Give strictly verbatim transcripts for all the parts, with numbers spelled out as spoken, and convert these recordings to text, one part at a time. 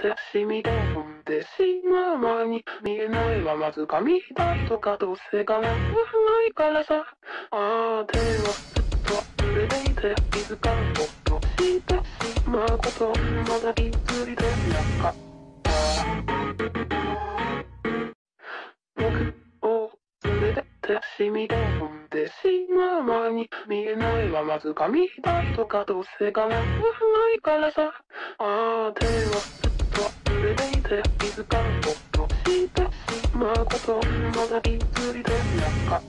てしみで踏んでしまう前に見えないはまず髪だとかどうせかな不ないからさああ手はずっと触れていて気づかんことしてしまうことまだ気づいてなかった僕を連れてってしみで踏んでしまう前に見えないはまず髪だとかどうせかな不ないからさああ手はずっと触れていて気づかんことしてしまうことまだ気づいてなか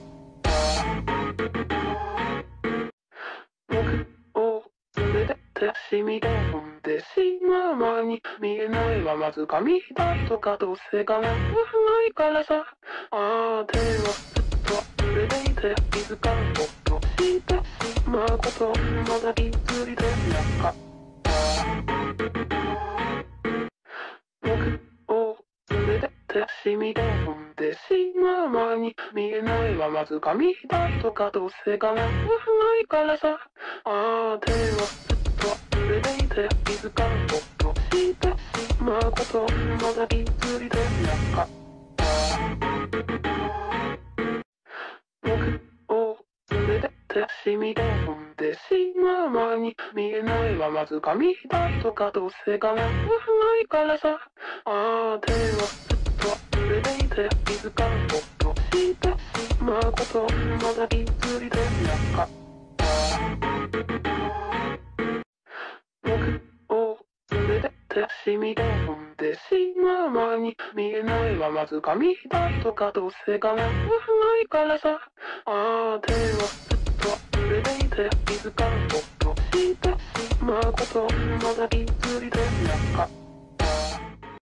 った僕を連れてってしみで踏んでしまう前に見えないはまず髪だとかどうせかな不ないからさああ手はずっと触れていて気づかんことしてしまうことまだ気づいてなかった僕を連れてってしみで踏んでしまう前に見えないはまず髪だとかどうせかな不ないからさああ手はずっと触れていて気づかんことしてしまうことまだ気づいてなかった僕を連れてってしみで踏んでしまう前に見えないはまず髪だとかどうせかな不ないからさああ手はずっと触れていて気づかんことしてしまうことまだ気づいてなかった僕を連れてってしみで踏んでしまう前に見えないはまず髪だとかどうせかな不ないからさああ手はずっと触れていて気づかんことしてしまうことまだ気づいて